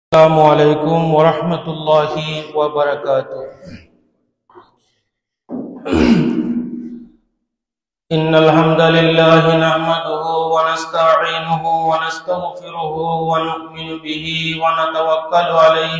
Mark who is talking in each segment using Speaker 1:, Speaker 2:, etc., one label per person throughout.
Speaker 1: السلام عليكم ورحمة الله وبركاته. إن الحمد لله نحمده ونستعينه ونستغفره ونؤمن به ونتوكل عليه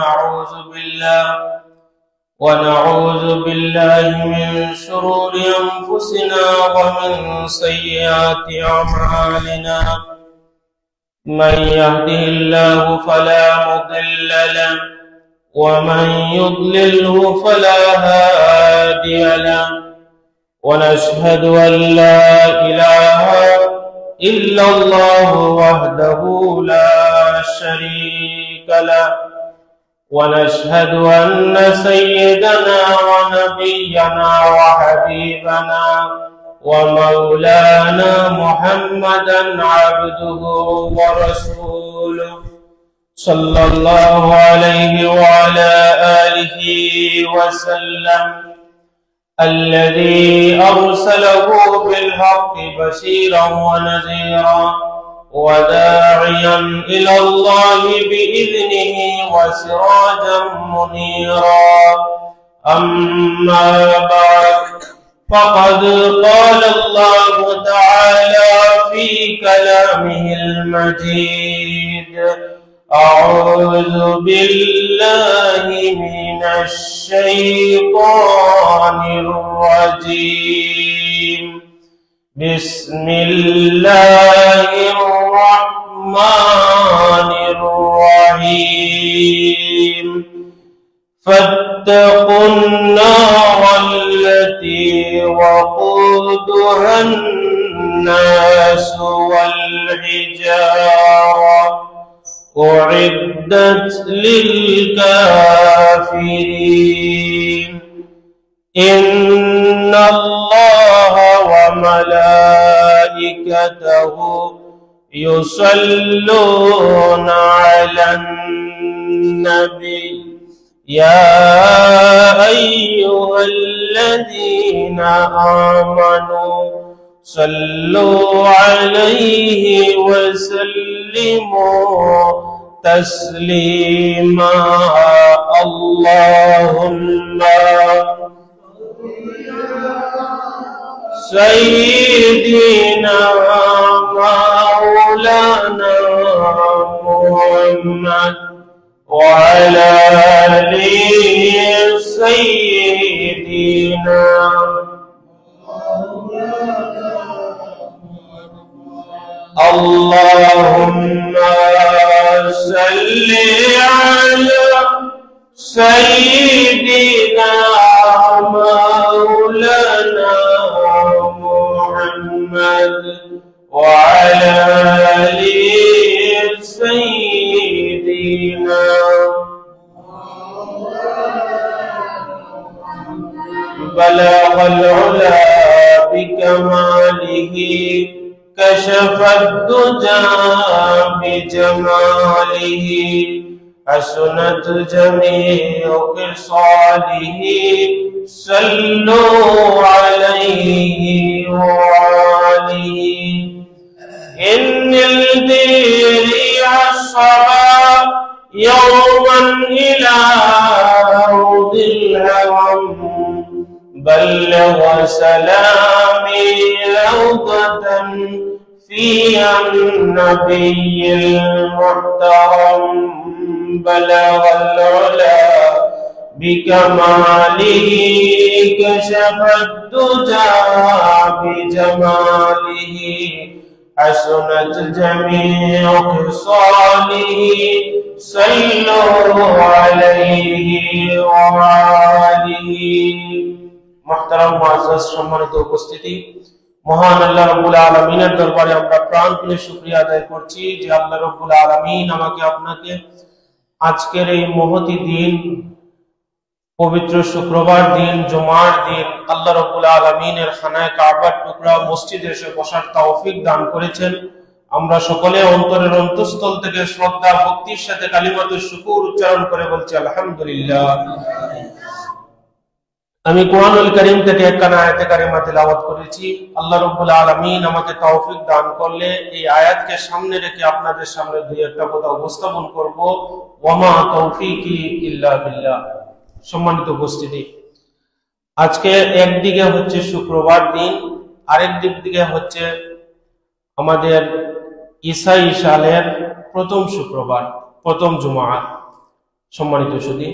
Speaker 1: ونعوذ بالله من شرور أنفسنا ومن سيئات أعمالنا. من يهده الله فلا مضل له ومن يضلله فلا هادي له، ونشهد أن لا إله إلا الله وحده لا شريك له، ونشهد أن سيدنا ونبينا وحبيبنا ومولانا محمدا عبده ورسوله صلى الله عليه وعلى آله وسلم، الذي أرسله بالحق بشيرا ونذيرا وداعيا إلى الله بإذنه وسراجا منيرا. أما بعد، فقد قال الله تعالى في كلامه المجيد: أعوذ بالله من الشيطان الرجيم. بسم الله الرحمن الرحيم. فاتقوا النار التي وقودها الناس والحجارة أعدت للكافرين. إن الله وملائكته يصلون على النبي يا أيها الذين آمنوا صلوا عليه وسلموا تسليما. اللهم سيدنا مولانا محمد وعلى آل سيدنا اللهم صل على سيدنا مولانا محمد وعلى آل سيدنا. بلغ العلا بكماله كشف الدجى بجماله حسنت جميع خصاله صلوا عليه وآله. إن الدير الصبا يوما إلى أرض الهوى بلغ سلامي روضة فيها النبي المحترم. بلغ العلا بكماله كشف الدجى بجماله حسنت جميع خصاله صلوا عليه وآله. محترم মুআজ্জাজ সম্মানিত উপস্থিতি, মহান আল্লাহ রাব্বুল আলামিনের দরবারে আমরা প্রাণ খুলে শুকরিয়া আদায় করছি যে আল্লাহ রাব্বুল আলামিন আমাকে আপনাকে আজকের এই মহতি দিন, পবিত্র শুক্রবার দিন, জুমার দিন আল্লাহ রাব্বুল আলামিনের খানায়ে কাবার টুকরা মসজিদে এসে বসার তৌফিক দান করেছেন। আমরা সকলে অন্তরের অন্তঃস্থল থেকে শ্রদ্ধা ভক্তির সাথে কালিমাতুশ শুকর উচ্চারণ করে বলছি আলহামদুলিল্লাহ। আমি কোরআনুল কারীম থেকে একখানা আয়াতে কারিমা তিলাওয়াত করেছি। আল্লাহ রাব্বুল আলামিন আমাকে তৌফিক দান করলে এই আয়াতকে সামনে রেখে আপনাদের সামনে দুই একটা কথা উপস্থাপন করব। ওয়ামা তৌফিকি ইল্লা বিল্লাহ। সম্মানিত উপস্থিতি, আজকে একদিকে হচ্ছে শুক্রবার দিন, আরেক দিক থেকে হচ্ছে আমাদের ঈসাই সালের প্রথম শুক্রবার, প্রথম জুমআ। সম্মানিত সুধী,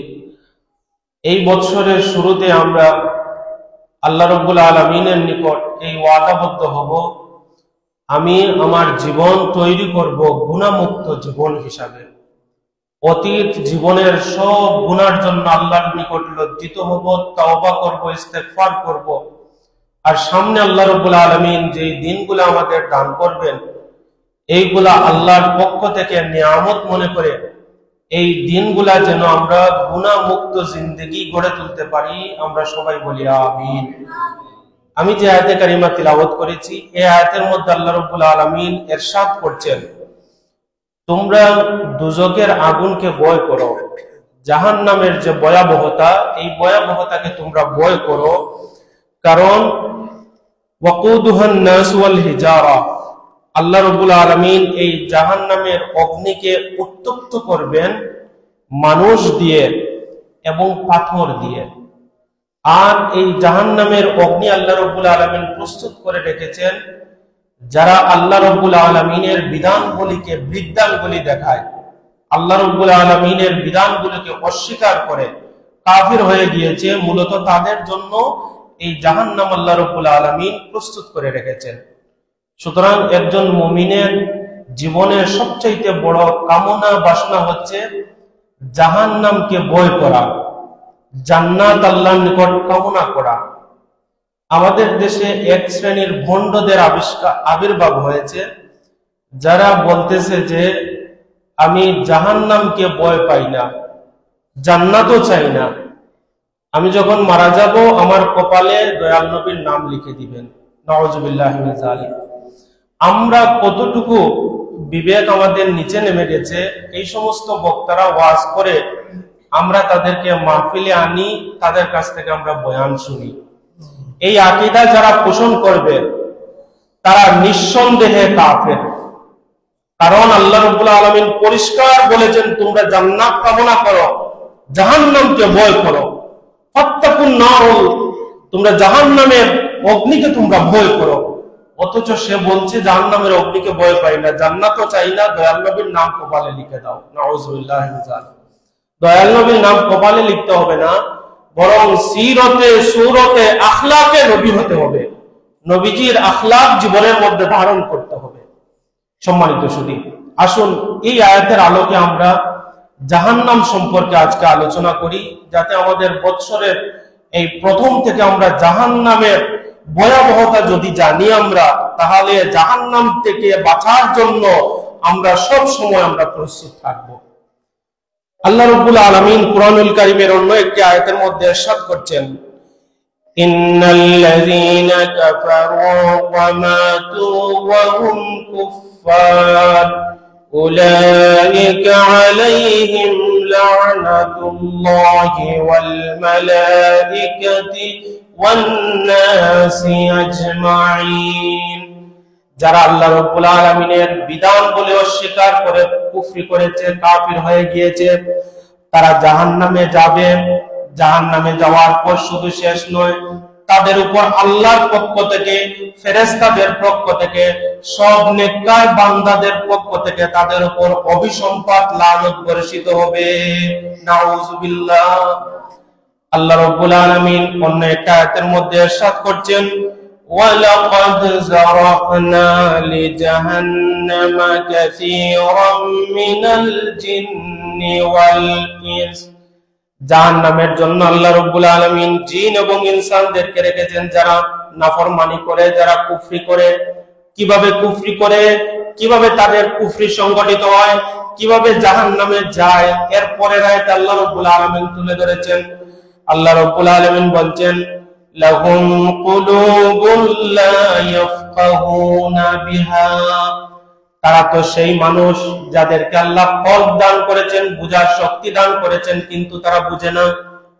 Speaker 1: এই বছরের শুরুতে আমরা আল্লাহ রাব্বুল আলামিনের নিকট এই ওয়াদাবদ্ধ হব, আমি আমার জীবন তৈরি করব গুনাহমুক্ত জীবন হিসাবে। অতীত জীবনের সব গুনার জন্য আল্লাহর নিকট লজ্জিত হব, তওবা করব, ইস্তেগফার করব। আর সামনে আল্লাহ রাব্বুল আলামিন যে দিনগুলো আমাদের দান করবেন, এইগুলা আল্লাহর পক্ষ থেকে নিয়ামত মনে করে এই দিনগুলা যেন আমরা গুনাহমুক্ত জিন্দেগি গড়ে তুলতে পারি। আমরা সবাই বলি আমিন। আমি যে আয়াতে কারিমা তিলাওয়াত করেছি, এই আয়াতের মধ্যে আল্লাহ রাব্বুল আলামিন ইরশাদ করছেন, তোমরা দুজকের আগুনকে ভয় করো, জাহান্নামের যে ভয়াবহতা, এই ভয়াবহতাকে তোমরা ভয় করো। কারণ ওয়াকুদুহান নাস ওয়াল হিজারা, আল্লাহ রাব্বুল আলামিন এই জাহান্নামের অগ্নিকে উত্তপ্ত করবেন মানুষ দিয়ে এবং পাথর দিয়ে। আর এই জাহান্নামের অগ্নি আল্লাহ রাব্বুল আলামিন প্রস্তুত করে রেখেছেন যারা আল্লাহ রাব্বুল আলামিনের বিধানগুলিকে বৃদ্ধাঙ্গুলি দেখায়, আল্লাহ রাব্বুল আলামিনের বিধানগুলিকে অস্বীকার করে কাফির হয়ে গিয়েছে, মূলত তাদের জন্য এই জাহান্নাম আল্লাহ রাব্বুল আলামিন প্রস্তুত করে রেখেছেন। সুতরাং একজন মুমিনের জীবনের সবচাইতে বড় কামনা বাসনা হচ্ছে জাহান্নামকে ভয় করা, জান্নাত আল্লাহর নিকট কামনা করা। আমাদের দেশে এক শ্রেণীর ভণ্ডদের আবির্ভাব হয়েছে, যারা বলতেছে যে আমি জাহান্নামকে ভয় পাই না, জান্নাতও চাই না, আমি যখন মারা যাব আমার কপালে দয়াল নবীর নাম লিখে দিবেন। নাউযুবিল্লাহি মিন যালিক। আমরা কতটুকু বিবেক আমাদের নিচে নেমে গেছে, এই সমস্ত বক্তারা ওয়াজ করে আমরা তাদেরকে মাহফিলে আনি, তাদের কাছ থেকে আমরা বয়ান শুনি। এই আকীদা যারা পোষণ করবে তারা নিঃসন্দেহে কাফের। কারণ আল্লাহ রাব্বুল আলামিন পরিষ্কার বলেছেন, তোমরা জান্নাত কামনা করো, জাহান্নামকে ভয় করো। ফাত্তাকুন নার, তোমরা জাহান্নামের অগ্নিকে তোমরা ভয় করো। অথচ সে বলছে জাহান্নামের অগ্নিকে ভয় পাই না, জান্নাতও চাই না, দয়াল নবীর নাম কপালে লিখে দাও। নাউযুবিল্লাহি মিন যালিক। দয়াল নবীর নাম কপালে লিখতে হবে না, বরং সিরতে, সুরতে, আখলাকে নবী হতে হবে। নবীজির আখলাক জীবনের মধ্যে ধারণ করতে হবে। সম্মানিত সুধী, আসুন এই আয়াতের আলোকে আমরা জাহান্নাম সম্পর্কে আজকে আলোচনা করি, যাতে আমাদের বৎসরের এই প্রথম থেকে আমরা জাহান্নামের ভয়াবহতা যদি জানি আমরা, তাহলে জাহান্নাম থেকে বাঁচার জন্য আমরা সব সময় আমরা প্রস্তুত থাকব। আল্লাহ রাব্বুল আলামিন কুরআনুল কারীমের অন্য একটি আয়াতের মধ্যে ইরশাদ করছেন, ইন্নাল্লাযীনা কাফারু ওয়া মাতু ওয়া হুম কুফফার উলাইকা আলাইহিম লা'নাতুল্লাহি ওয়াল মালাইকাতি ওয়ান নাসি আজমাইন। যারা আল্লাহ রাব্বুল আলামিনের বিধান বলে অস্বীকার করে কুফরি করেছে, কাফির হয়ে গিয়েছে, তারা জাহান্নামে যাবে। জাহান্নামে যাওয়ার পর শুধু শেষ নয়, তাদের উপর আল্লাহর পক্ষ থেকে, ফেরেশতাদের পক্ষ থেকে, সব নেককার বান্দাদের পক্ষ থেকে তাদের উপর অভিসম্পাত লানত বর্ষিত হবে। নাউযুবিল্লাহ। আল্লাহ রাব্বুল আলামিন অন্য একটা আয়াতের মধ্যে ইরশাদ করছেন, ওয়ালাকাদ যারানা লিজাহান্নামা কাসীরাম মিনাল জিন্নি ওয়াল ইনস। জাহান্নামের জন্য আল্লাহ রাব্বুল আলামিন জিন এবং ইনসানদেরকে রেখেছেন যারা নাফরমানি করে, যারা কুফরি করে। কিভাবে কুফরি করে, কিভাবে তাদের কুফরি সংগঠিত হয়, কিভাবে জাহান্নামে যায়, এর পরের আয়াতে আল্লাহ রাব্বুল আলামিন তুলে ধরেছেন। আল্লাহ রাব্বুল আলামিন বলছেন, লাহুম কুলুবুন লা ইয়াফকাহুনা বিহা। তারা তো সেই মানুষ যাদেরকে আল্লাহ কলব দান করেছেন, বুঝার শক্তি দান করেছেন, কিন্তু তারা বুঝে না।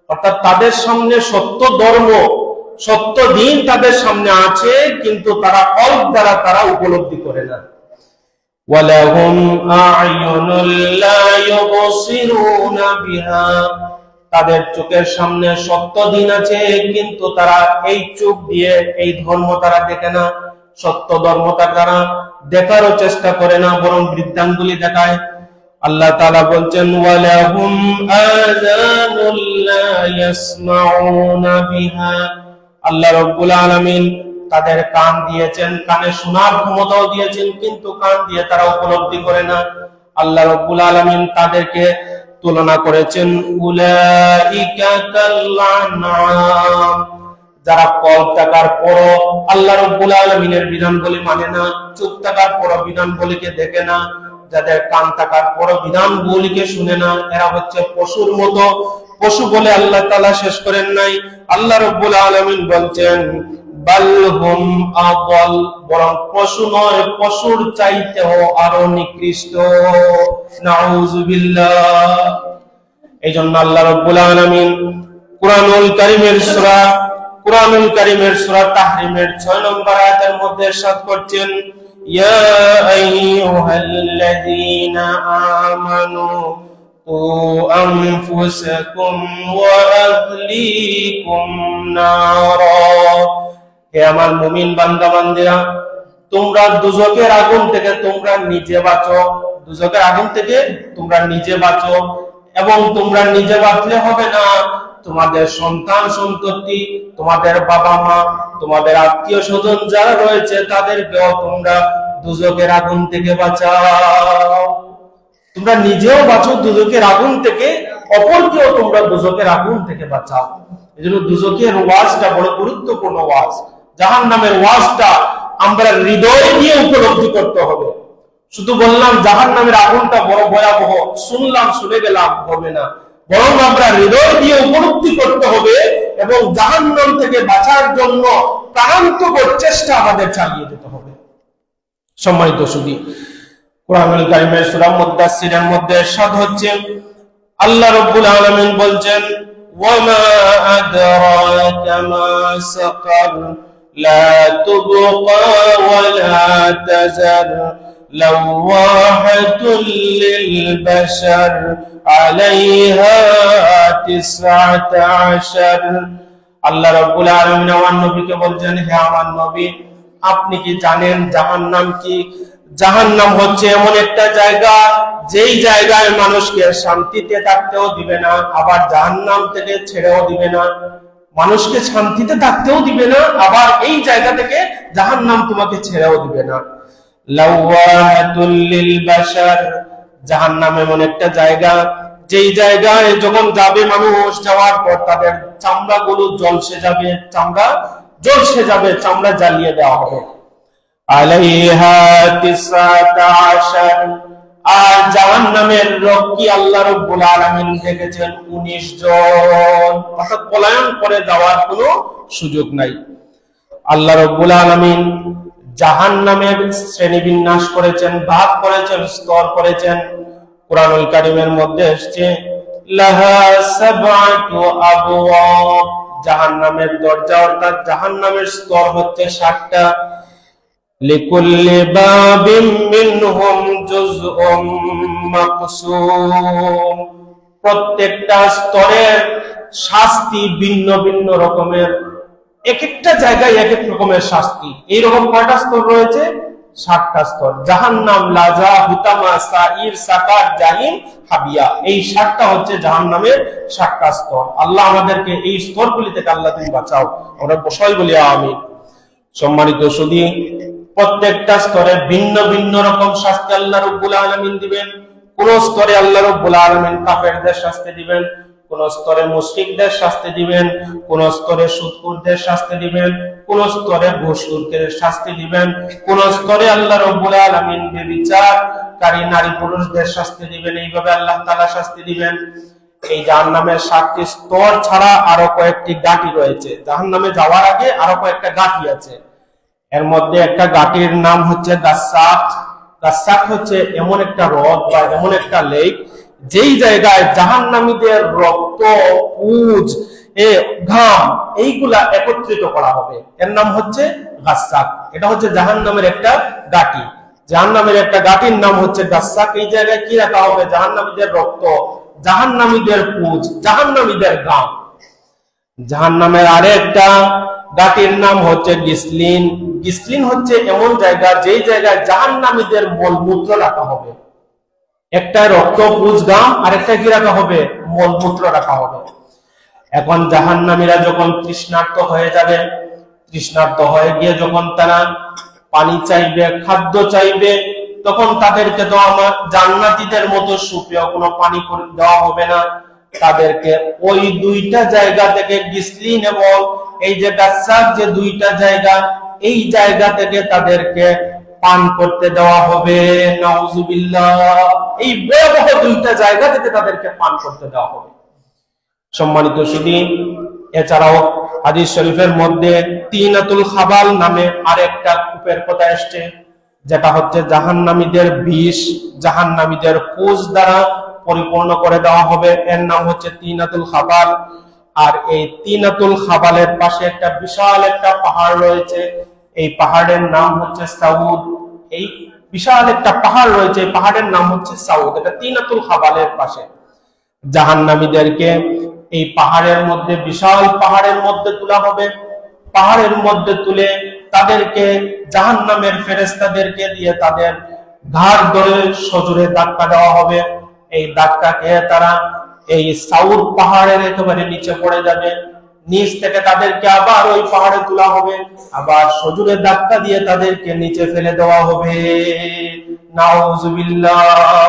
Speaker 1: অর্থাৎ তাদের সামনে সত্য ধর্ম, সত্য দিন তাদের সামনে আছে, কিন্তু তারা অল্প দ্বারা তারা উপলব্ধি করে না। ওয়ালাহুম আ'য়ুনুল লা ইউবসিরুনা বিহা, তাদের চোখের সামনে সত্য দিন আছে, কিন্তু তারা এই চোখ দিয়ে এই ধর্ম তারা দেখে না, সত্য ধর্মটা তারা দেখারও চেষ্টা করে না, বরং বৃদ্ধাঙ্গুলি দেখায়। আল্লাহ তাআলা বলছেন ওয়ালাহুম আযানুল লা ইয়াসমাউনা বিহা, আল্লাহ রাব্বুল আলামিন তাদের কান দিয়েছেন, কানে শোনার ক্ষমতাও দিয়েছেন, কিন্তু কান দিয়ে তারা উপলব্ধি করে না। আল্লাহ রাব্বুল আলামিন তাদেরকে তুলনা করেছেন উলাইকা কাল্লানাম, যারা কল থাকার পরও আল্লাহ রাব্বুল আলামিনের বিধানগুলি মানে না, চুপ থাকার পরও বিধানগুলিকে দেখে না, যাদের কান থাকার পরও বিধানগুলিকে শুনে না, এরা হচ্ছে পশুর মতো। পশু বলে আল্লাহ তাআলা শেষ করেন নাই, আল্লাহ রাব্বুল আলামিন বলছেন বাল হুম আদাল, বরং পশু নয়, পশুর চাইতেও আরো নিকৃষ্ট। নাউযুবিল্লাহ। এইজন্য আল্লাহ রাব্বুল আলামিন কুরআনুল কারীমের সূরা তাহরিমের 6 নম্বর আয়াতের মধ্যে ইরশাদ করছেন ইয়া আইয়ুহাল্লাযীনা আমানু কু আনফুসাকুম ওয়া আহলিকুম নারা, হে আমার মুমিন বান্দা বান্দীরা, তোমরা দুজকের আগুন থেকে তোমরা নিজে বাঁচো, দুজকের আগুন থেকে তোমরা নিজে বাঁচো, এবং তোমরা নিজে বাঁচলে হবে না, তোমাদের সন্তান সন্ততি, তোমাদের বাবা মা, তোমাদের আত্মীয় স্বজন যারা রয়েছে তাদেরকেও তোমরা দুজকের আগুন থেকে বাঁচাও। তোমরা নিজেও বাঁচো দুজকের আগুন থেকে, অপরকেও তোমরা দুজকের আগুন থেকে বাঁচাও। এজন্য দুজকের ওয়াজটা বড় গুরুত্বপূর্ণ ওয়াজ। জাহান্নামের ওয়াজটা আমরা হৃদয় দিয়ে উপলব্ধি করতে হবে। শুধু বললাম জাহান্নামের আগুনটা বড় ভয়াবহ, শুনলাম শুনে গেলাম হবে না, বরং আমরা হৃদয় দিয়ে উপলব্ধি করতে হবে এবং জাহান্নাম থেকে বাঁচার জন্য প্রাণান্তকর চেষ্টা আমাদের চালিয়ে যেতে হবে। সম্মানিত সুধী, কুরআনুল কারীমের সূরা মুদ্দাসসিরের মধ্যে ইরশাদ হচ্ছে আল্লাহ রাব্বুল আলামিন বলছেন ওয়ামা আদরাকা মা সাকার লা তুবকা ওয়া লা তাজার লাওয়াহাতুল লিল বাশার আলাইহা 19। আল্লাহ রাব্বুল আলামিন আমার নবীকে বলছেন হে আমার নবী, আপনি কি জানেন জাহান্নাম কি? জাহান্নাম হচ্ছে এমন একটা জায়গা যেই জায়গায় মানুষকে শান্তিতে থাকতেও দিবে না, আবার জাহান্নাম থেকে ছেড়েও দিবে না। মানুষকে শান্তিতে থাকতেও দিবে না, আবার এই জায়গা থেকে জাহান্নাম তোমাকে ছেড়েও দিবে না। লাওয়াহাতুল লিল বাশার, জাহান্নাম এমন একটা জায়গা যেই জায়গায় যখন যাবে মানুষ, যাওয়ার পর তাদের চামড়াগুলো জ্বলসে যাবে, চামড়া জ্বালিয়ে দেওয়া হবে। আলাইহা 19। আর জাহান্নামের রক্ষী আল্লাহ রাব্বুল আলামিন দেখেছেন 19 জন, অর্থাৎ পলায়ন করে যাওয়ার কোনো সুযোগ নাই। আল্লাহ রাব্বুল আলামিন জাহান্নামের শ্রেণীবিন্যাস করেছেন, ভাগ করেছেন, স্তর করেছেন। কুরআনুল কারীমের মধ্যে এসেছে লাহা সাবআতু আবওয়াব, জাহান্নামের দরজা অর্থাৎ জাহান্নামের স্তর হচ্ছে 7টা। লিকুল্লি বাবিম মিনহুম জুজউম মাকসুম, প্রত্যেকটা স্তরের শাস্তি ভিন্ন ভিন্ন রকমের, এক একটা জায়গায় এক এক রকমের শাস্তি। এইরকম কয়টা স্তর রয়েছে? 7টা স্তর। জাহান্নাম, লাজা, হুতামা, সাইর, সাকার, জাহিম, হাবিয়া, এই 7টা হচ্ছে জাহান্নামের 7টা স্তর। আল্লাহ আমাদেরকে এই স্তরগুলি থেকে আল্লাহ তুমি বাঁচাও, আমরা বসাই বলি আমিন। সম্মানিত সুধী, প্রত্যেকটা স্তরে ভিন্ন ভিন্ন রকম শাস্তি আল্লাহ রাব্বুল আলামিন দিবেন। কোন স্তরে আল্লাহ রাব্বুল আলামিন কাফেরদের শাস্তি দিবেন, কোন স্তরে মুশরিকদের শাস্তি দিবেন, কোন স্তরে সুদখোরদের শাস্তি দিবেন, কোন স্তরে ঘুষখোরদের শাস্তি দিবেন, কোন স্তরে আল্লাহ রাব্বুল আলামিন ব্যভিচারকারী নারী পুরুষদের শাস্তি দিবেন। এইভাবে আল্লাহ তাআলা শাস্তি দিবেন। এই জাহান্নামের 7টি স্তর ছাড়া আরো কয়েকটি ঘাঁটি রয়েছে। জাহান্নামে যাওয়ার আগে আরো কয়েকটা ঘাঁটি আছে। এর মধ্যে একটা ঘাঁটির নাম হচ্ছে গাসাক। গাসাক হচ্ছে এমন একটা হ্রদ বা এমন একটা লেক যেই জায়গায় জাহান্নামীদের রক্ত, পুজ, ঘাম এইগুলা একত্রিত করা হবে, এর নাম হচ্ছে গাসসাক। এটা হচ্ছে জাহান্নামের একটা গাটি, জাহান্নামের একটা গাটির নাম হচ্ছে গাসসাক। এই জায়গায় কি রাখা হবে? জাহান্নামীদের রক্ত, জাহান্নামীদের পুজ, জাহান্নামীদের ঘাম। জাহান্নামের আরেকটা গাটির নাম হচ্ছে গিসলিন। গিসলিন হচ্ছে এমন জায়গা যেই জায়গায় জাহান্নামীদের মলমূত্র রাখা হবে। একটা রক্ত, পুজ, ঘাম, আরেকটা কি রাখা হবে? মলমূত্র রাখা হবে। এখন জাহান্নামীরা যখন তৃষ্ণার্ত হয়ে যাবে, তৃষ্ণার্ত হয়ে গিয়ে যখন তারা পানি চাইবে, খাদ্য চাইবে, তখন তাদেরকে তো আমার জান্নাতীদের মতো সুপেয় কোনো পানি দেওয়া হবে না। তাদেরকে ওই দুইটা জায়গা থেকে গিসলিন এবং এই যে গাসসাক, যে দুইটা জায়গা, এই জায়গা থেকে তাদেরকে পান করতে দেওয়া হবে। নাউজুবিল্লাহ। এই ভয়াবহ দুইটা জায়গা থেকে তাদেরকে পান করতে দেওয়া হবে। সম্মানিত সুধী, এছাড়াও হাদিস শরীফের মধ্যে তিনাতুল খাবাল নামে আরেকটা কূপের কথা আসছে, যেটা হচ্ছে জাহান্নামীদের বিষ, জাহান্নামীদের পুজ দ্বারা পরিপূর্ণ করে দেওয়া হবে। এর নাম হচ্ছে তিনাতুল খাবাল। আর এই তিনাতুল খাবালের পাশে একটা বিশাল একটা পাহাড় রয়েছে, এই পাহাড়ের নাম হচ্ছে সাউদ। এই বিশাল একটা পাহাড় রয়েছে, এই পাহাড়ের নাম হচ্ছে সাউদ। এটা তিনাতুল খাবালের পাশে। জাহান্নামীদেরকে এই পাহাড়ের মধ্যে, বিশাল পাহাড়ের মধ্যে তোলা হবে। পাহাড়ের মধ্যে তুলে তাদেরকে জাহান্নামের ফেরেশতাদেরকে দিয়ে তাদের ঘাড় ধরে সজোরে ধাক্কা দেওয়া হবে। এই ধাক্কা খেয়ে তারা এই সাউদ পাহাড়ের একেবারে নিচে পড়ে যাবে। নিচ থেকে তাদেরকে আবার ওই পাহাড়ে তোলা হবে, আবার সজোরে ধাক্কা দিয়ে তাদেরকে নিচে ফেলে দেওয়া হবে। নাউজুবিল্লাহ।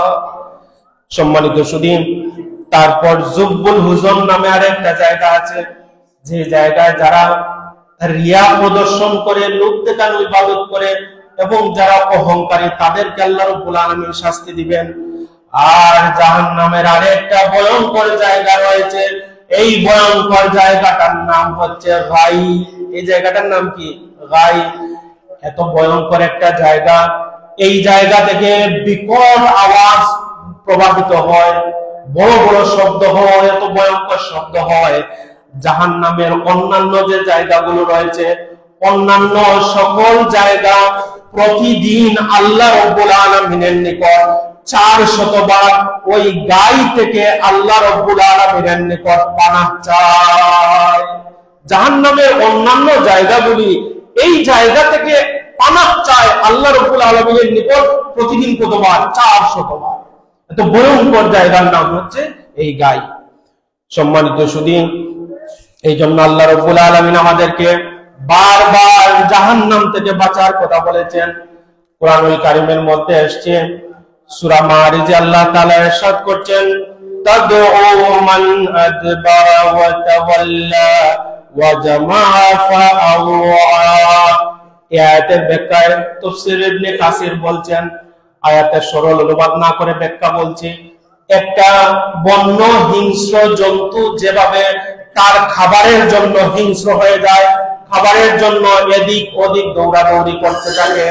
Speaker 1: সম্মানিত সুধী, তারপর জুব্বুল হুজন নামে আরেকটা জায়গা আছে, যে জায়গায় যারা রিয়া প্রদর্শন করে, লোক দেখানো ইবাদত করে এবং যারা অহংকারী, তাদেরকে আল্লাহ রাব্বুল আলামিন শাস্তি দিবেন। আর জাহান্নামের আরেকটা ভয়ঙ্কর জায়গা রয়েছে, এই ভয়ঙ্কর জায়গাটার নাম হচ্ছে গাই। এই জায়গাটার নাম কি? গাই। এত ভয়ঙ্কর একটা জায়গা, এই জায়গা থেকে বিকট আওয়াজ প্রবাহিত হয়, বড় বড় শব্দ হয়, এত ভয়ঙ্কর শব্দ হয়। জাহান্নামের অন্যান্য যে জায়গাগুলো রয়েছে, অন্যান্য সকল জায়গা প্রতিদিন আল্লাহ রাব্বুল আলামিনের নিকট 400 বার ওই গাই থেকে আল্লাহ রাব্বুল আলামিনের নিকট পানাহ চায়। জাহান্নামের অন্যান্য জায়গাগুলি এই জায়গা থেকে পানাহ চায় আল্লাহ রাব্বুল আলামিনের নিকট প্রতিদিন কতবার? 400 বার। এত ভয়ঙ্কর জায়গার নাম হচ্ছে এই গাই। সম্মানিত সুধী, এই জন্য আল্লাহ রাব্বুল আলামিন আমাদেরকে বারবার জাহান্নাম থেকে বাঁচার কথা বলেছেন। কুরআনুল কারীমের মধ্যে আসছে, সূরা মারিজে আল্লাহ তাআলা ইরশাদ করছেন, তাদউ মান আদবারা ওয়া তাওয়াল্লা ওয়া জামাআ ফাআওয়া। এই আয়াতের ব্যাখ্যায় তাফসীর ইবনে কাসির বলছেন, আয়াতের সরল অনুবাদ না করে ব্যাখ্যা বলছি, একটা বন্য হিংস্র জন্তু যেভাবে তার খাবারের জন্য হিংস্র হয়ে যায়, খাবারের জন্য এদিক ওদিক দৌড়াদৌড়ি করতে থাকে,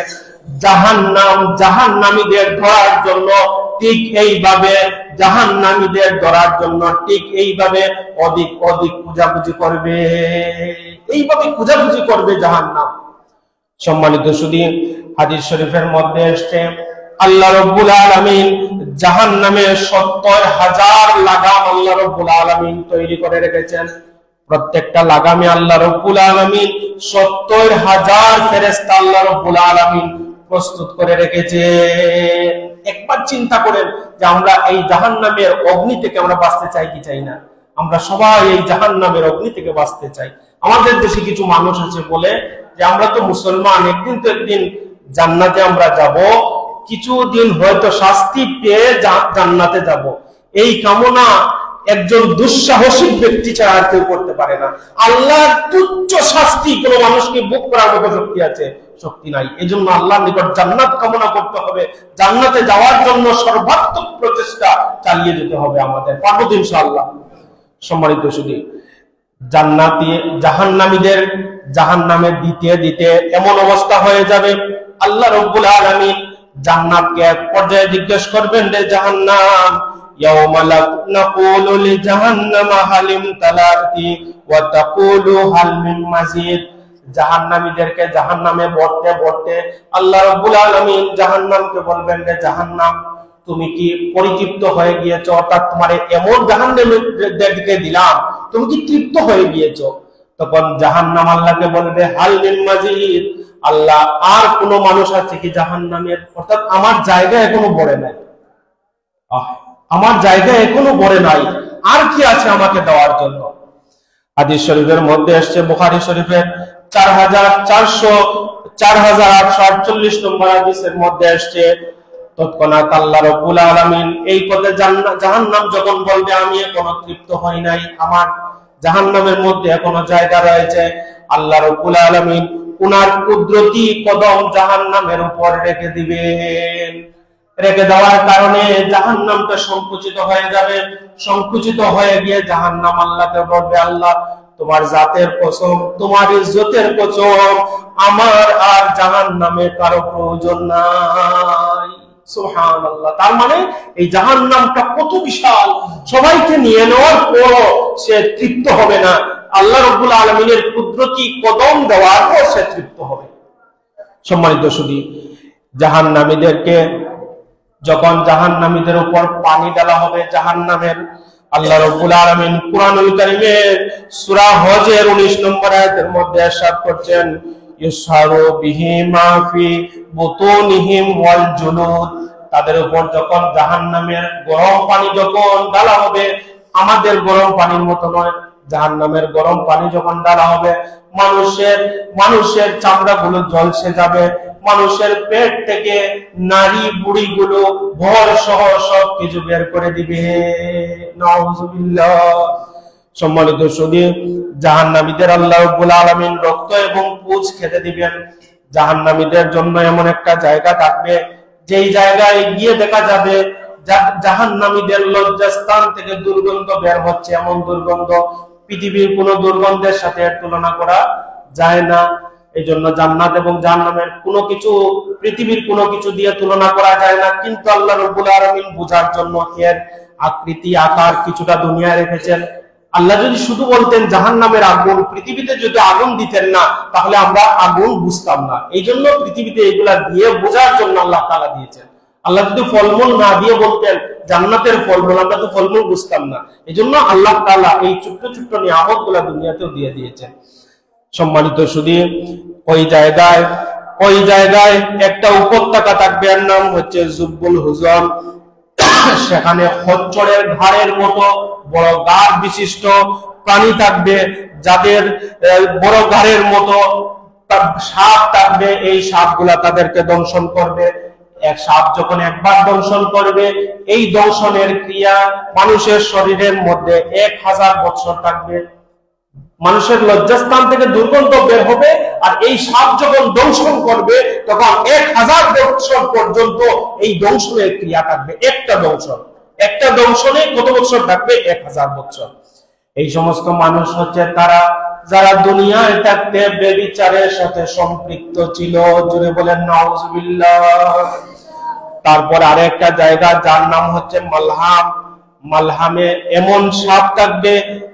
Speaker 1: জাহান্নামীদের ধরার জন্য ঠিক এইভাবে, জাহান্নামীদের ধরার জন্য ঠিক এইভাবে অধিক অধিক খোঁজাখুঁজি করবে, এইভাবে খোঁজাখুঁজি করবে জাহান্নাম। সম্মানিত সুধী, হাদিস শরীফের মধ্যে এসেছে আল্লাহ রাব্বুল আলামিন জাহান্নামের 70,000 লাগাম আল্লাহ রাব্বুল আলামিন তৈরি করে রেখেছেন। প্রত্যেকটা লাগামে আল্লাহ রাব্বুল আলামিন 70,000 ফেরেশতা আল্লাহ রাব্বুল আলামিন প্রস্তুত করে রেখেছে। একবার চিন্তা করেন যে আমরা এই জাহান্নামের অগ্নি থেকে আমরা বাঁচতে চাই কি চাই না? আমরা সবাই এই জাহান্নামের অগ্নি থেকে বাঁচতে চাই। আমাদের দেশে কিছু মানুষ আছে বলে যে আমরা তো মুসলমান, একদিন তো একদিন জান্নাতে আমরা যাব, কিছুদিন হয়তো শাস্তি পেয়ে জান্নাতে যাব, এই কামনা একজন দুঃসাহসিক ব্যক্তি ছাড়া আর কেউ করতে পারে না। আল্লাহর তুচ্ছ শাস্তি কোনো মানুষকে ভোগ করার মতো শক্তি আছে? শক্তি নাই। এজন্য আল্লাহর নিকট জান্নাত কামনা করতে হবে, জান্নাতে যাওয়ার জন্য সর্বাত্মক প্রচেষ্টা চালিয়ে যেতে হবে আমাদের, পারবো ইনশাআল্লাহ। সম্মানিত সুধী, জাহান্নামীদের জাহান্নামে দিতে দিতে এমন অবস্থা হয়ে যাবে, আল্লাহ রাব্বুল আলামিন জান্নাতকে এক পর্যায়ে জিজ্ঞেস করবেন, রে জাহান্নাম, ইয়াওমা নাকুলু লিজাহান্নামা হাল ইমতালাতি ওয়া তাকুলু হাল মিন মাজিদ। জাহান্নামীদেরকে জাহান্নামে ভরতে ভরতে আল্লাহ রাব্বুল আলামিন জাহান্নামকে বলবেন, রে জাহান্নাম, তুমি কি পরিতৃপ্ত হয়ে গিয়েছো? অর্থাৎ তোমার এমন জাহান্নামের দিকে দিলাম, তুমি কি তৃপ্ত হয়ে গিয়েছো? তখন জাহান্নাম আল্লাহকে বলবে, হাল মিন মাজিদ, আল্লাহ আর কোন মানুষ আছে কি জাহান্নামের? অর্থাৎ আমার জায়গা এখনো ভরে নাই, আমার জায়গা এখনো ভরে নাই, আর কি আছে আমাকে দেওয়ার জন্য? হাদিস শরীফের মধ্যে এসেছে, বুখারী শরীফের 4848 নম্বর হাদিসের মধ্যে এসেছে, তৎক্ষণাৎ আল্লাহ রাব্বুল আলামিন এই কথা জাহান্নাম যখন বলবে, আমি এখনো তৃপ্ত হই নাই, আমার জাহান্নামের মধ্যে এখনো জায়গা রয়েছে, আল্লাহ রাব্বুল আলামিন উনার কুদরতি কদম জাহান্নামের উপর রেখে দিবেন। রেখে দেওয়ার কারণে জাহান্নামটা সংকুচিত হয়ে যাবে। সংকুচিত হয়ে গিয়ে জাহান্নাম আল্লাহকে বলবে, আল্লাহ তোমার জাতের কসম, তোমার ইজ্জতের কসম, আমার আর জাহান্নামে কারো প্রয়োজন নাই। সুবহানাল্লাহ। তার মানে এই জাহান্নামটা কত বিশাল, সবাইকে নিয়ে নেওয়ার পরও সে তৃপ্ত হবে না, আল্লাহ রাব্বুল আলামিনের কুদরতি কদম দেওয়ার পর সে তৃপ্ত হবে। সম্মানিত সুধী, জাহান্নামীদেরকে যখন জাহান্নামীদের উপর পানি ঢালা হবে জাহান্নামের, আল্লাহ রাব্বুল আলামিন কুরআনুল কারীমের সূরা হজের 19 নম্বর আয়াতের মধ্যে ইরশাদ করছেন, ইউসহারু বিহি মা ফি বুতুনিহিম ওয়াল জুলুদ। তাদের উপর যখন জাহান্নামের গরম পানি যখন ঢালা হবে, আমাদের গরম পানির মতো নয়, জাহান্নামের গরম পানি যখন ঢালা হবে, মানুষের চামড়াগুলো ঝলসে যাবে, মানুষের পেট থেকে নারী বুড়ি গুলো ভর সহ সব কিছু বের করে দিবে। নাউযুবিল্লাহ। সম্মানিত সুধী, জাহান্নামীদের আল্লাহ রাব্বুল আলামিন রক্ত এবং পুঁজ খেতে দিবেন। জাহান্নামীদের জন্য এমন একটা জায়গা থাকবে, যেই জায়গায় গিয়ে দেখা যাবে জাহান্নামীদের লজ্জাস্থান থেকে দুর্গন্ধ বের হচ্ছে, এমন দুর্গন্ধ পৃথিবীর কোন দুর্গন্ধের সাথে তুলনা করা যায় না। এই জন্য জান্নাত এবং জাহান্নামের কোনো কিছু পৃথিবীর কোনো কিছু দিয়ে তুলনা করা যায় না। কিন্তু আল্লাহ রাব্বুল আলামিন বোঝার জন্য এর আকৃতি আকার কিছুটা দুনিয়ায় রেখেছেন। আল্লাহ যদি শুধু বলতেন জাহান্নামের আগুন, পৃথিবীতে যদি আগুন দিতেন না, তাহলে আমরা আগুন বুঝতাম না। এই জন্য পৃথিবীতে এগুলা দিয়ে বোঝার জন্য আল্লাহ তাআলা দিয়েছেন। আল্লাহ যদি ফলমূল না দিয়ে বলতেন জান্নাতের ফলমূল, আমরা তো ফলমূল বুঝতাম না। এই জন্য আল্লাহ তাআলা এই ছোট্ট ছোট্ট নিয়ামত গুলা দুনিয়াতেও দিয়ে দিয়েছেন। সম্মানিত সুধী, ওই জায়গায় একটা উপত্যকা থাকবে, এর নাম হচ্ছে জুব্বুল হুজম। সেখানে খচ্চরের ঘাড়ের মতো বড় গাঢ় বিশিষ্ট প্রাণী থাকবে, যাদের বড় ঘাড়ের মতো সাপ থাকবে। এই সাপগুলা তাদেরকে দংশন করবে। এক সাপ যখন একবার দংশন করবে, এই দংশনের ক্রিয়া মানুষের শরীরের মধ্যে 1000 বছর থাকবে। মানুষের লজ্জাস্থান থেকে দুর্গন্ধ বের হবে, আর এই সাপ যখন দংশন করবে তখন 1000 বছর পর্যন্ত এই দংশনের ক্রিয়া থাকবে। একটা দংশনে কত বছর থাকবে? 1000 বছর। এই সমস্ত মানুষ হচ্ছে তারা যারা দুনিয়ায় থাকতে ব্যভিচারের সাথে সম্পৃক্ত ছিল। জুড়ে বলেন নাউযুবিল্লাহ। তারপর আরেকটা জায়গা যার নাম হচ্ছে মালহাম। মালহামে এমন সাপ থাকবে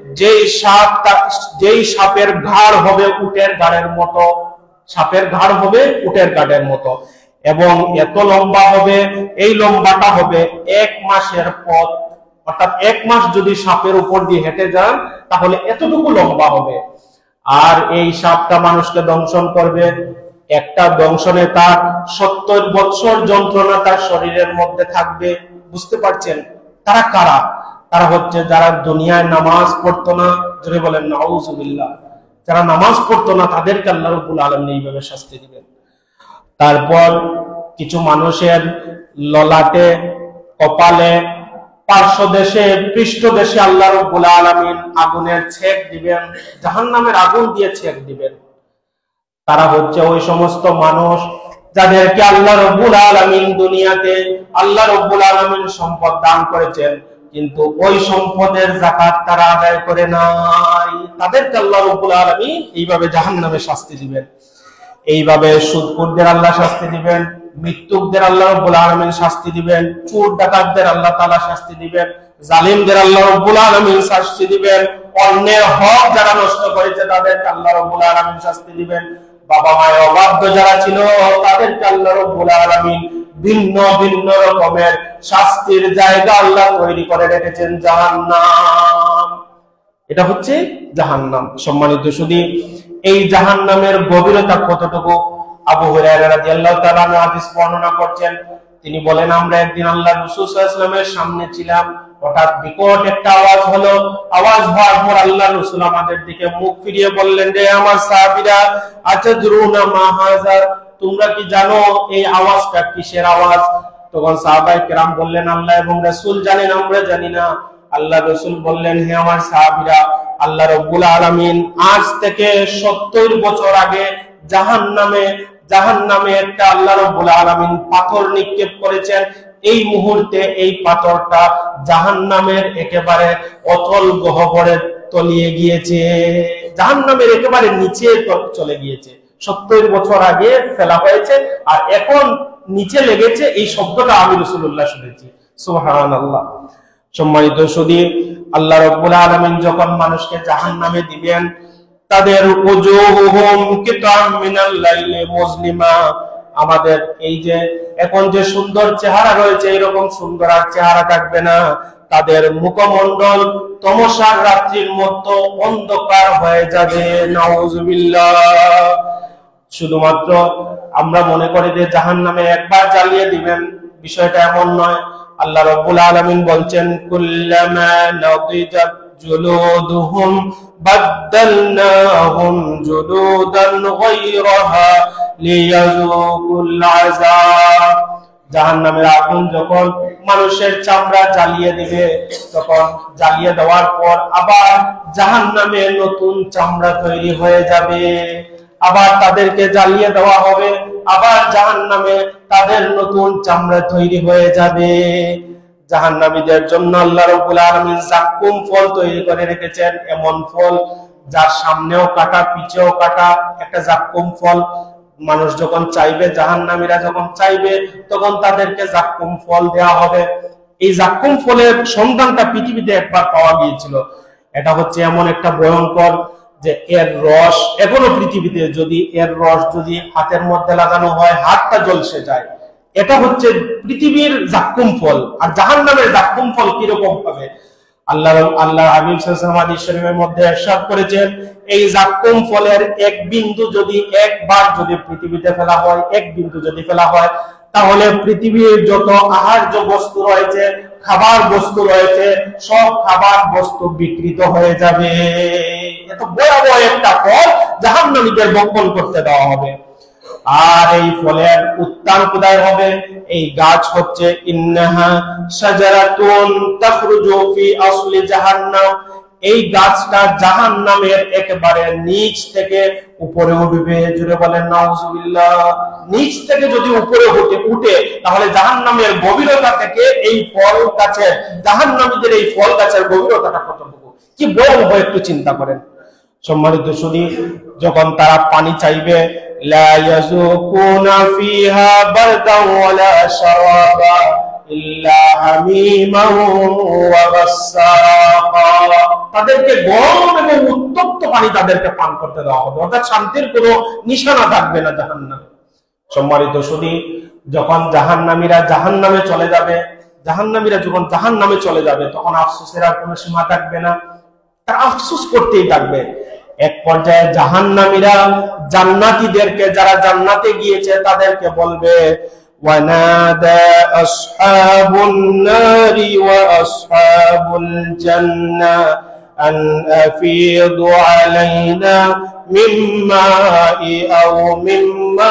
Speaker 1: যেই সাপের ঘাড় হবে উটের ঘাড়ের মতো, সাপের ঘাড় হবে উটের ঘাড়ের মতো, এবং এত লম্বা হবে, এই লম্বাটা হবে 1 মাসের পথ। অর্থাৎ 1 মাস যদি সাপের উপর দিয়ে হেঁটে যান তাহলে এতটুকু লম্বা হবে। আর এই সাপটা মানুষকে দংশন করবে। একটা দংশনে তার 70 বছর যন্ত্রণা তার শরীরের মধ্যে থাকবে। বুঝতে পারছেন তারা কারা? তারা হচ্ছে যারা দুনিয়ায় নামাজ পড়তো না। জোরে বলেন নাউযুবিল্লাহ। যারা নামাজ পড়তো না তাদেরকে আল্লাহ রাব্বুল আলামিন এইভাবে শাস্তি দিবেন। তারপর কিছু মানুষের ললাটে, কপালে, পার্শ্বদেশে, পৃষ্ঠদেশে আল্লাহ রাব্বুল আলামিন আগুনের ছেক দিবেন, জাহান্নামের আগুন দিয়ে ছেক দিবেন। তারা হচ্ছে ওই সমস্ত মানুষ যাদেরকে আল্লাহ রাব্বুল আলামিন দুনিয়াতে আল্লাহ রাব্বুল আলামিন সম্পদ দান করেছেন, কিন্তু ওই সম্পদের যাকাত তারা আদায় করে নাই। তাদেরকে আল্লাহ রাব্বুল আলামিন এইভাবে জাহান্নামে শাস্তি দিবেন। এইভাবে সুদখোরদের আল্লাহ শাস্তি দিবেন, মৃত্যুকদের আল্লাহ রাব্বুল আলামিন শাস্তি দিবেন, চোর ডাকাতদের আল্লাহ তাআলা শাস্তি দিবেন, জালিমদের আল্লাহ রাব্বুল আলামিন শাস্তি দিবেন, অন্যের হক যারা নষ্ট করেছে তাদেরকে আল্লাহ রাব্বুল আলামিন শাস্তি দিবেন, বাবা মায়ের অবাধ্য যারা ছিল তাদেরকে আল্লাহ রাব্বুল আলামিন ভিন্ন ভিন্ন রকমের শাস্তির জায়গা আল্লাহ তৈরি করে রেখেছেন, জাহান্নাম। এটা হচ্ছে জাহান্নাম। সম্মানিত সুধী, এই জাহান্নামের গভীরতা কতটুকু আবু হুরায়রা রাদিয়াল্লাহু তাআলা হাদিস বর্ণনা করছেন। তিনি বলেন, আমরা একদিন আল্লাহর রাসূল সাল্লাল্লাহু আলাইহি ওয়াসাল্লামের সামনে ছিলাম, হঠাৎ বিকট একটা আওয়াজ হলো। আওয়াজ হওয়ার পর আল্লাহর রাসূল আমাদের দিকে মুখ ফিরিয়ে বললেন, রে আমার সাহাবীরা, আতাদরুনা মা হাযা, তোমরা কি জানো এই আওয়াজটা কিসের আওয়াজ? তখন সাহাবায়ে কেরাম বললেন, আল্লাহ এবং রাসূল জানেন, আমরা জানি না। আল্লাহর রাসূল বললেন, হে আমার সাহাবীরা, আল্লাহ রাব্বুল আলামিন আজ থেকে 70 বছর আগে জাহান্নামে একটা আল্লাহ রাব্বুল আলামিন পাথর নিক্ষেপ করেছেন। এই মুহূর্তে এই পাথরটা জাহান্নামের একেবারে অতল গহ্বরে তলিয়ে গিয়েছে, জাহান্নামের একেবারে নিচে চলে গিয়েছে। 70 বছর আগে ফেলা হয়েছে আর এখন নিচে লেগেছে। এই শব্দটা আমি রাসূলুল্লাহ শুনেছি। সুবহানাল্লাহ। সম্মানিত সুধী, আল্লাহ রাব্বুল আলামিন যখন মানুষকে জাহান্নামে দিবেন, তাদের উজুহুম কিতাম মিনাল লাইলি মুজলিমা, আমাদের এই যে এখন যে সুন্দর চেহারা রয়েছে এরকম সুন্দর আর চেহারা থাকবে না। তাদের মুখমণ্ডল তমসার রাত্রির মতো অন্ধকার হয়ে যাবে। নাউজুবিল্লাহ। শুধুমাত্র আমরা মনে করি যে জাহান্নামে একবার জ্বালিয়ে দিবেন, বিষয়টা এমন নয়। আল্লাহ রাব্বুল আলামিন বলছেন, কুল্লামা নাদিজাত জুলুদুহুম বাদদালনাহুম জুলুদান গায়রাহা লিয়াযুকুল আযাব। জাহান্নামের আগুন যখন মানুষের চামড়া জ্বালিয়ে দিবে, তখন জ্বালিয়ে দেওয়ার পর আবার জাহান্নামে নতুন চামড়া তৈরি হয়ে যাবে, আবার তাদেরকে জ্বালিয়ে দেওয়া হবে, আবার জাহান্নামে তাদের নতুন চামড়া তৈরি হয়ে যাবে। জাহান্নামীদের জন্য আল্লাহ রাব্বুল আলামিন জাক্কুম ফল তৈরি করে রেখেছেন, এমন ফল যার সামনেও কাটা পিছেও কাটা, একটা জাক্কুম ফল। মানুষ যখন চাইবে, জাহান্নামীরা যখন চাইবে, তখন তাদেরকে জাক্কুম ফল দেওয়া হবে। এই জাক্কুম ফলের সন্ধানটা পৃথিবীতে একবার পাওয়া গিয়েছিল। এটা হচ্ছে এমন একটা ভয়ঙ্কর যে এর রস এখনো পৃথিবীতে, যদি এর রস যদি হাতের মধ্যে লাগানো হয় হাতটা ঝলসে যায়। এটা হচ্ছে পৃথিবীর জাক্কুম ফল। আর জাহান্নামের জাক্কুম ফল কিরকম হবে? আল্লাহ হাবিব সাল্লাল্লাহু আলাইহি ওয়াসাল্লাম হাদিস শরীফের মধ্যে ইরশাদ করেছেন, এই জাক্কুম ফলের এক বিন্দু যদি একবার যদি পৃথিবীতে ফেলা হয়, এক বিন্দু যদি ফেলা হয়, তাহলে পৃথিবীর যত আহার্য বস্তু রয়েছে, খাবার বস্তু রয়েছে, সব খাবার বস্তু বিকৃত হয়ে যাবে। এত ভয়াবহ একটা ফল জাহান্নামীদের ভক্ষণ করতে দেওয়া হবে। আর এই ফলের উত্তান কোথায় হবে? এই গাছ হচ্ছে ইন্নাহা শাজারাতুন তাখরুজু ফি আসলি জাহান্নাম। এই গাছটা জাহান্নামের একেবারে নিচ থেকে উপরে উঠবে। জুড়ে বলেন নাউজুবিল্লাহ। নিচ থেকে যদি উপরে উঠে তাহলে জাহান্নামের গভীরতা থেকে এই ফল গাছের, জাহান্নামীদের এই ফল গাছের গভীরতাটা কতটুকু, কি ভয়াবহ একটু চিন্তা করেন। সম্মানিত শুনি, যখন তারা পানি চাইবে, লা ইয়াযুকুনা ফিহা বারদান ওয়ালা শারাবা ইল্লা হামিমান ওয়া গাসসাকা, তাদেরকে গরম এবং উত্তপ্ত পানি তাদেরকে পান করতে দেওয়া হবে, অর্থাৎ শান্তির কোনো নিশানা থাকবে না জাহান্নামে। সম্মানিত শুনি, যখন জাহান্নামীরা জাহান্নামে চলে যাবে, জাহান্নামীরা যখন জাহান্নামে চলে যাবে, তখন আফসোসের আর কোনো সীমা থাকবে না, তারা আফসোস করতেই থাকবে। এক পর্যায়ে জাহান্নামীরা জান্নাতীদেরকে, যারা জান্নাতে গিয়েছে তাদেরকে বলবে, ওয়ানাদা আসহাবুন নারি ওয়া আসহাবুল জান্নাহ আন আফিদু আলাইনা মিম্মা আও মিম্মা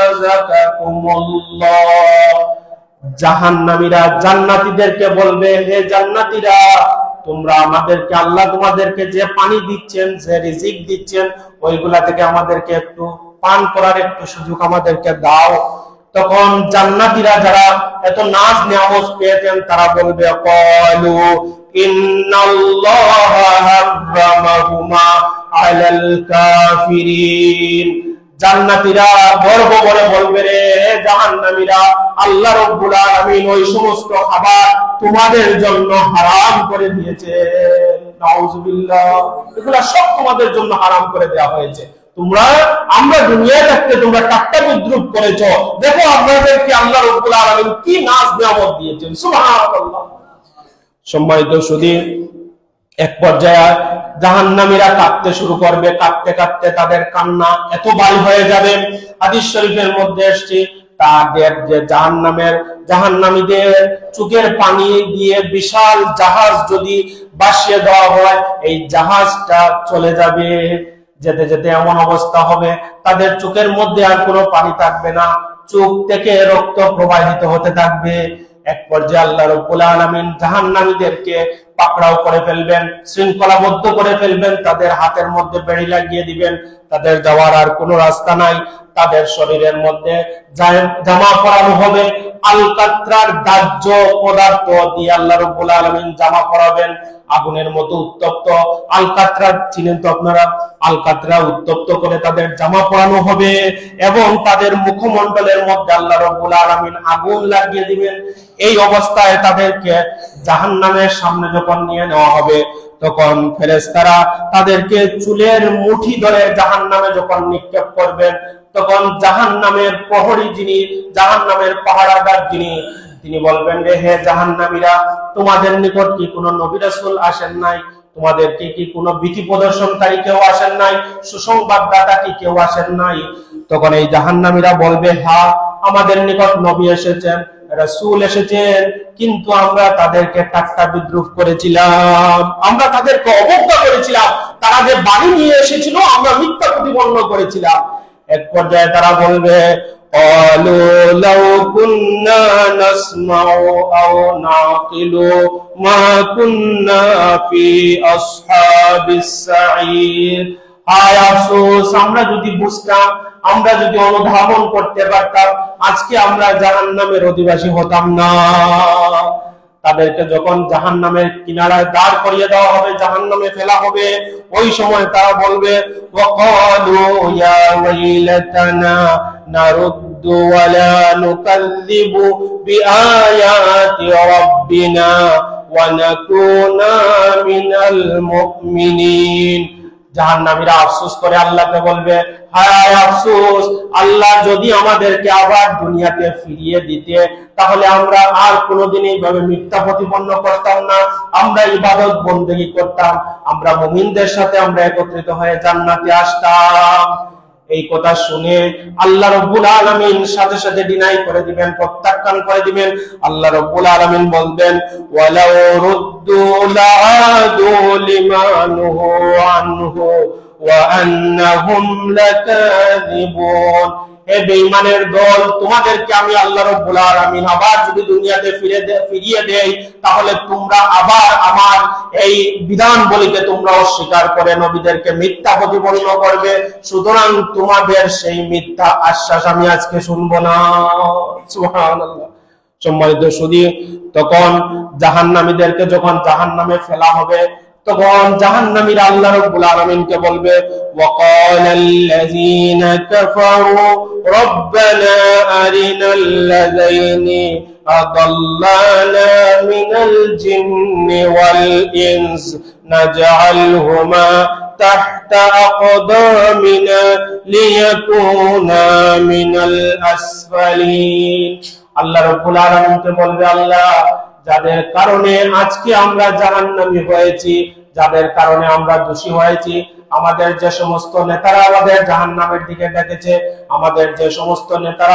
Speaker 1: রাযাকাকুমুল্লাহ। জাহান্নামীরা জান্নাতীদেরকে বলবে, হে জান্নাতীরা, তোমরা আমাদেরকে, আল্লাহ তোমাদেরকে যে পানি দিচ্ছেন, যে রিজিক দিচ্ছেন, ওইগুলা থেকে আমাদেরকে একটু পান করার একটু সুযোগ আমাদেরকে দাও। তখন জান্নাতীরা যারা এত নাজ নিয়ামত পেয়েছেন তারা বলবে, ক্বালু ইন্নাল্লাহা হাররামাহুমা আলাল কাফিরিন। জান্নাতীরা গর্ব করে বলবে, রে জাহান্নামীরা, আল্লাহ রাব্বুল আলামিন ওই সমস্ত খাবার তোমাদের জন্য হারাম করে দিয়েছে। নাউজুবিল্লাহ, এগুলা সব তোমাদের জন্য হারাম করে দেওয়া হয়েছে। আমরা দুনিয়ায় থাকতে তোমরা টাট্টা বিদ্রুপ করেছো, দেখো আপনাদেরকে আল্লাহ রাব্বুল আলামিন কি নাজ নিয়ামত দিয়েছেন। সুবহানাল্লাহ। সম্মানিত সুধী, এক পর্যায়ে জাহান্নামীরা কাঁদতে শুরু করবে, কাঁদতে কাঁদতে তাদের কান্না এত ভারী হয়ে যাবে, হাদিস শরীফের মধ্যে এসেছে তাদের যে জাহান্নামীদের চোখের পানি দিয়ে বিশাল জাহাজ যদি ভাসিয়ে দেওয়া হয়, এই জাহাজটা চলে যাবে। যেতে যেতে এমন অবস্থা হবে তাদের চোখের মধ্যে আর কোনো পানি থাকবে না, চোখ থেকে রক্ত প্রবাহিত হতে থাকবে। এক পর্যায়ে আল্লাহ রাব্বুল আলামিন জাহান্নামীদেরকে পাকড়াও করে ফেলবেন, শৃঙ্খলাবদ্ধ করে ফেলবেন, তাদের হাতের মধ্যে বেড়ি লাগিয়ে দিবেন, তাদের যাওয়ার আর কোনো রাস্তা নাই। তাদের শরীরের মধ্যে জামা পরানো হবে, আলকাত্রার দাহ্য পদার্থ দিয়ে আল্লাহ রাব্বুল আলামিন জামা পরাবেন, আগুনের মতো উত্তপ্ত। আলকাত্রা চিনেন তো আপনারা, আলকাত্রা উত্তপ্ত করে তাদের জামা পরানো হবে এবং তাদের মুখমণ্ডলের মধ্যে আল্লাহ রাব্বুল আলামিন আগুন লাগিয়ে দিবেন। এই অবস্থায় তাদেরকে জাহান্নামের সামনে যখন নিয়ে নেওয়া হবে, তখন ফেরেশতারা তাদেরকে চুলের মুঠি ধরে জাহান্নামে যখন নিক্ষেপ করবেন, তখন জাহান্নামের প্রহরী যিনি, জাহান্নামের পাহারাদার যিনি, তিনি বলবেন, রে হে জাহান্নামীরা, তোমাদের নিকট কি কোনো নবী রাসূল আসেন নাই? তোমাদেরকে কি কোনো ভীতি প্রদর্শনকারী কেউ আসেন নাই? সুসংবাদদাতা কি কেউ আসেন নাই? তখন এই জাহান্নামীরা বলবে, হ্যাঁ, আমাদের নিকট নবী এসেছেন, রাসূল এসেছেন, কিন্তু আমরা তাদেরকে ঠাট্টা বিদ্রুপ করেছিলাম, আমরা তাদেরকে অবজ্ঞা করেছিলাম, তারা যে বাণী নিয়ে এসেছিল আমরা মিথ্যা প্রতিপন্ন করেছিলাম। এক পর্যায়ে তারা বলবে, قالوا لو كنا نسمع أو نعقل ما كنا في أصحاب السعير। হায় আফসোস, আমরা যদি বুঝতাম, আমরা যদি অনুধাবন করতে পারতাম, আজকে আমরা জাহান্নামের অধিবাসী হতাম না। তাদেরকে যখন জাহান্নামের কিনারায় দাঁড় করিয়ে দেওয়া হবে, জাহান্নামে ফেলা হবে, ওই সময় তারা বলবে, ওয়াকালু ইয়া ওয়াইলাতানা নারুদ্দু ওয়া লা নুকাযযিবু বিআয়াতি রাব্বিনা ওয়া নাকুনা মিনাল মুমিনিন। জাহান্নামীরা আফসোস করে আল্লাহকে বলবে, হায় আফসোস, আল্লাহ যদি আমাদেরকে আবার দুনিয়াতে ফিরিয়ে দিতে, তাহলে আমরা আর কোনোদিন এইভাবে মিথ্যা প্রতিপন্ন করতাম না, আমরা ইবাদত বন্দেগী করতাম, আমরা মুমিনদের সাথে আমরা একত্রিত হয়ে জান্নাতে আসতাম। এই কথা শুনে আল্লাহ রাব্বুল আলামিন সাথে সাথে ডিনাই করে দিবেন, প্রত্যাখ্যান করে দিবেন। আল্লাহ রাব্বুল আলামিন বলবেন, ওয়ালাউ রুদ্দু লাআদু লিমা নুহু আনহু ওয়া আন্নাহুম লাকাযিবুন। হে বেঈমানের দল, তোমাদেরকে আমি আল্লাহ রাব্বুল আলামিন আবার যদি দুনিয়াতে ফিরিয়ে দেই, তাহলে তোমরা আবার আমার এই বিধান বলিতে তোমরা অস্বীকার করে নবীদেরকে মিথ্যা প্রতিপন্ন করবে। সুতরাং তোমাদের সেই মিথ্যা আশ্বাস আমি আজকে শুনবো না। সুবহানাল্লাহ। সম্মানিত সুধী, তখন জাহান্নামীদেরকে যখন জাহান্নামে ফেলা হবে, তখন জাহান্নামীরা আল্লাহ রাব্বুল আলামিনকে বলবে, ওয়াকালাল্লাযীনা কাফারু রব্বানা আরিনাল্লাযীনি আদাল্লানা মিনাল জিন্নি ওয়াল ইনস নাজআলহুমা তাহতা আকদামিনা লিয়াকুনা মিনাল আসফালিন। আল্লাহ রাব্বুল আলামিনকে বলবে, আল্লাহ, যাদের কারণে আজকে আমরা জাহান্নামী হয়েছি, যাদের কারণে আমরা দোষী হয়েছি, আমাদের যে সমস্ত নেতারা আমাদের জাহান্নামের দিকে ডেকেছে, আমাদের যে সমস্ত নেতারা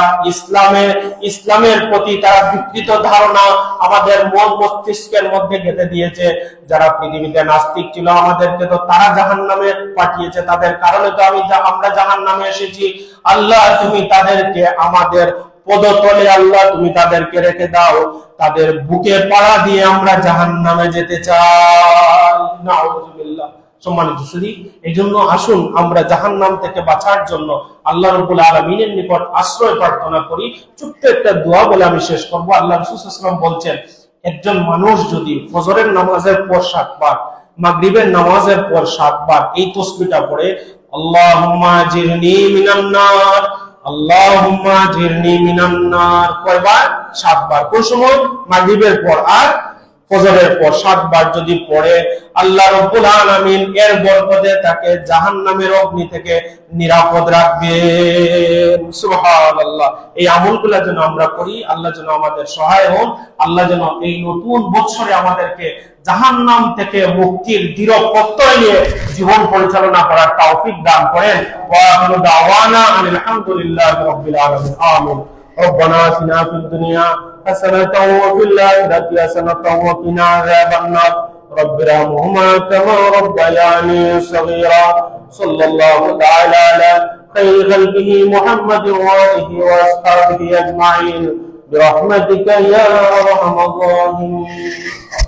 Speaker 1: ইসলামের প্রতি তারা বিকৃত ধারণা আমাদের মন মস্তিষ্কের মধ্যে গেঁথে দিয়েছে, যারা পৃথিবীতে নাস্তিক ছিল আমাদেরকে তো তারা জাহান্নামে পাঠিয়েছে, তাদের কারণে তো আমরা জাহান্নামে এসেছি। আল্লাহ, তুমি তাদেরকে আমাদের পদতলে আল্লাহ তুমি তাদেরকে রেখে দাও, তাদের বুকে পাড়া দিয়ে আমরা জাহান্নামে যেতে চাই। নাউযুবিল্লাহ। সম্মানিত সুধী, এইজন্য আসুন আমরা জাহান্নাম থেকে বাঁচার জন্য আল্লাহ রাব্বুল আলামিনের নিকট আশ্রয় প্রার্থনা করি। ছোট্ট একটা দোয়া বলে আমি শেষ করব। আল্লাহ রাসূল সাল্লাল্লাহু আলাইহি ওয়াসাল্লাম বলছেন, একজন মানুষ যদি ফজরের নামাজের পর 7 বার, মাগরিবের নামাজের পর 7 বার এই তাসবিহটা পড়ে, আল্লাহুম্মা আজিরনি মিনান নার, আল্লাহুম্মা আজিরনি মিনান নার। কয়বার? 7 বার। কোন সময়? মাগরিবের পর আর ফজরের পর 7 বার যদি পড়ে আল্লাহ রাব্বুল আলামিন এর বরকতে তাকে জাহান্নামের অগ্নি থেকে নিরাপদ রাখবেন। সুবহানাল্লাহ। এই আমলগুলো যেন আমরা করি, আল্লাহ যেন আমাদের সহায় হন, আল্লাহ যেন এই নতুন বছরে আমাদেরকে জাহান্নাম থেকে মুক্তির দৃঢ় প্রত্যয় নিয়ে জীবন পরিচালনা করার তৌফিক দান করেন। ওয়া আখিরু দাওয়ানা আনিল হামদুলিল্লাহি রাব্বিল আলামিন। আমিন। ربنا آتنا في الدنيا حسنة وفي الآخرة حسنة وقنا عذاب النار رب ارحمهما كما ربياني صغيرا صلى الله تعالى على خير خلقه محمد وآله وأصحابه أجمعين برحمتك يا أرحم الراحمين.